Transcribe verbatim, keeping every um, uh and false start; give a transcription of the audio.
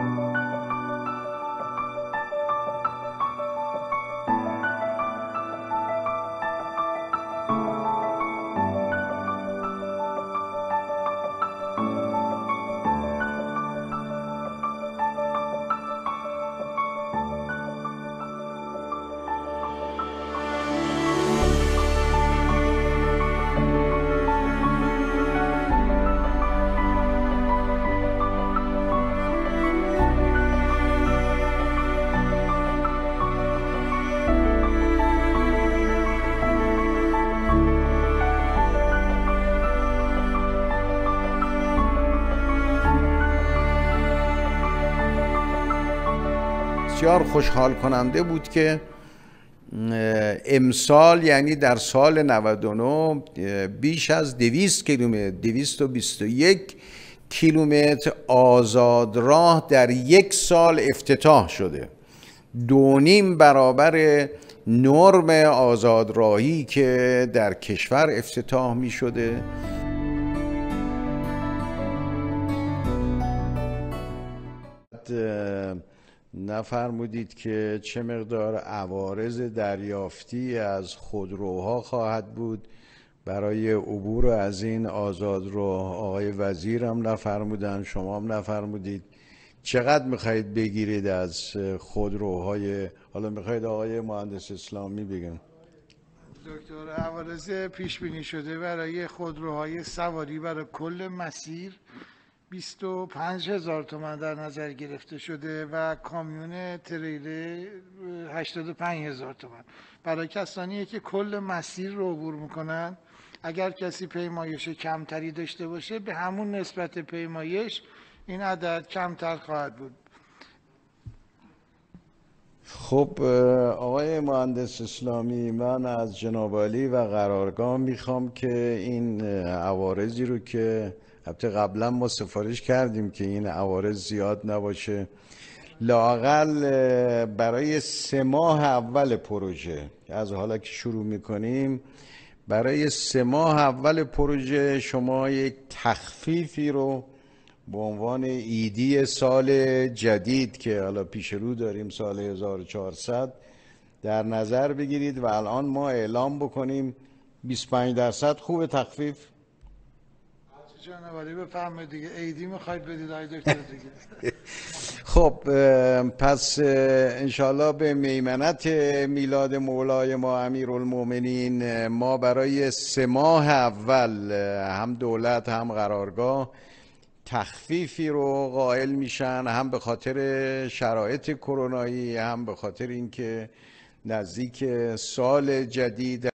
بسیار خوشحال کننده بود که امسال، یعنی در سال نود و نه، بیش از دویست کیلومتر، دویست و بیست و یک کیلومتر آزاد راه در یک سال افتتاح شده. دو نیم برابر نرم آزاد راهی که در کشور افتتاح می شده. نفرمودید که چه مقدار عوارض دریافتی از خودروها خواهد بود برای عبور از این آزاد راه. آقای وزیر هم نفرمودن، شما هم نفرمودید. چقدر میخواهید بگیرید از خودروهای؟ حالا میخواهید آقای مهندس اسلامی بگن. دکتر، عوارض پیش بینی شده برای خودروهای سواری برای کل مسیر بیست و پنج هزار تومان در نظر گرفته شده و کامیون تریلر هشتاد و پنج هزار تومان. برای کسانی که کل مسیر رو عبور میکنن، اگر کسی پیمایش کمتری داشته باشه، به همون نسبت پیمایش این عدد کمتر خواهد بود. خب آقای مهندس اسلامی، من از جناب عالی و قرارگاه میخوام که این عوارضی رو که البته قبلا ما سفارش کردیم که این عوارض زیاد نباشه، لااقل برای سه ماه اول پروژه، از حالا که شروع میکنیم، برای سه ماه اول پروژه شما یک تخفیفی رو به عنوان ایدی سال جدید که حالا پیش رو داریم، سال هزار و چهارصد، در نظر بگیرید و الان ما اعلام بکنیم بیست و پنج درصد. خوب تخفیف؟ جناب عالی بفرمایید دیگه. ایدی میخواید بدید آقای دکتر دیگه. خب پس انشالله به میمنت میلاد مولای ما امیرالمومنین، ما برای سه ماه اول هم دولت هم قرارگاه تخفیفی رو قائل میشن، هم به خاطر شرایط کرونایی، هم به خاطر اینکه نزدیک سال جدید